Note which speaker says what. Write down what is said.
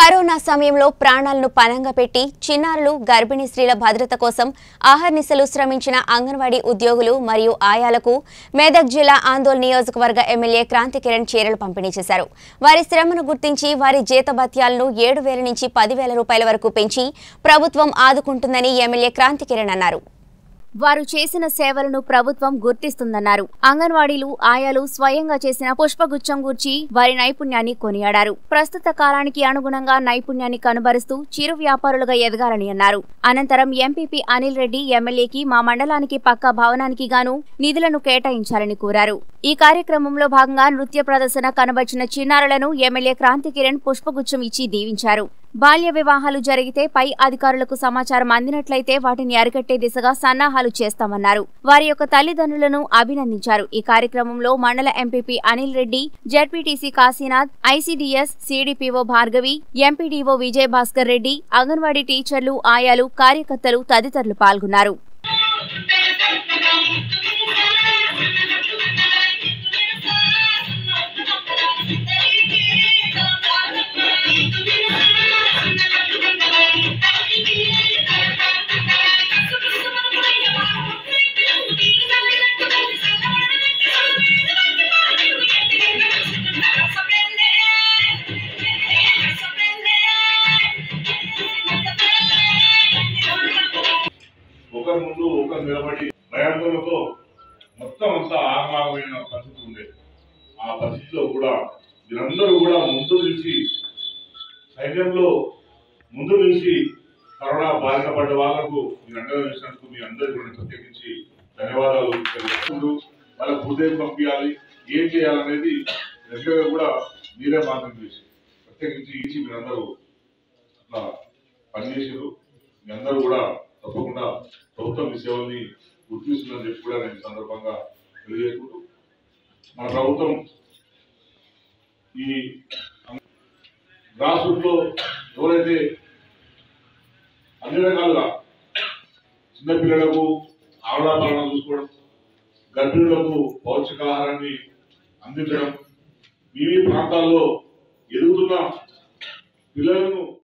Speaker 1: Corona సమయంలో ప్రాణాలను పణంగా పెట్టి చిన్నారులు గర్భిణీ స్త్రీల భద్రత కోసం ఆహర్నిశలు శ్రమించిన అంగన్వాడీ ఉద్యోగులు మరియు ఆయాలకు మెదక్ జిల్లా ఆందోళన నియోజకవర్గ ఎమ్మెల్యే క్రాంతి కిరణ్ చీరలు పంపిణీ చేశారు. వారి శ్రమను గుర్తించి వారి జీతభత్యాలను 7,000 నుంచి 10,000 రూపాయల వరకు పెంచి ప్రభుత్వం ఆదుకుంటుందని ఎమ్మెల్యే క్రాంతి కిరణ్ అన్నారు. వారు చేసిన సేవలను ప్రభుత్వం గుర్తిస్తుందన్నారు. అంగన్వాడీలు ఆయాలు స్వయంగా చేసిన పుష్పగుచ్చం గూర్చి వారి నైపుణ్యాన్ని కొనియాడారు. ప్రస్తుత కాలానికి అనుగుణంగా నైపుణ్యాన్ని కనుబరుస్తూ చిరు వ్యాపారులుగా ఎదగాలని అన్నారు. అనంతరం ఎంపీపీ అనిల్ రెడ్డి ఎమ్మెల్యేకి మా మండలానికి పక్కా భవనానికి గాను నిధులను కేటాయించాలని కోరారు. ఈ కార్యక్రమంలో భాగంగా నృత్య ప్రదర్శన కనబర్చిన చిన్నారులను ఎమ్మెల్యే క్రాంతి కిరణ్ పుష్పగుచ్చం ఇచ్చి దీవించారు. బాల్య వివాహాలు జరిగితే పై అధికారులకు సమాచారం అందినట్లయితే వాటిని అరికట్టే దిశగా సన్నాహాలు చేస్తామన్నారు. వారి యొక్క తల్లిదండ్రులను అభినందించారు. ఈ కార్యక్రమంలో మండల MPP Anil Reddy, ZPTC Kashinath, ICDS CDPO Bhargavi, MPDO Vijay Bhaskar Reddy, anganwadi టీచర్లు, ఆయాలు, కార్యకర్తలు తదితరులు పాల్గొన్నారు.
Speaker 2: ఒకరి ముందు ఒకరు నిలబడి భయాందోళనతో మొత్తం అంతా ఆగమాగమైన పరిస్థితి ఉండేది. ఆ పరిస్థితిలో కూడా మీరందరూ కూడా ముందు నుంచి సైన్యంలో ముందు నుంచి కరోనా బారిన పడ్డ వాళ్లకు మీరు అండగా చేసినందుకు మీ అందరికీ కూడా ప్రత్యేకించి ధన్యవాదాలు తెలుపుకుంటూ వాళ్ళ హృదయం పంపించాలి, ఏం చేయాలనేది రెగ్యులర్గా కూడా మీరే మార్గం చేసి ప్రత్యేకించి ఇచ్చి మీరందరూ అట్లా పనిచేసారు. మీ అందరూ కూడా తప్పకుండా ప్రభుత్వం మీ సేవల్ని గుర్తిస్తుందని చెప్పి కూడా నేను సందర్భంగా తెలియజేసుకుంటూ మన ప్రభుత్వం ఈ గ్రాస్ రూట్ లో ఎవరైతే అన్ని రకాలుగా చిన్నపిల్లలకు ఆవిడాపాలన చూసుకోవడం, గర్భిణులకు పౌష్టికాహారాన్ని అందించడం, మీ ప్రాంతాల్లో ఎదుగుతున్న పిల్లలను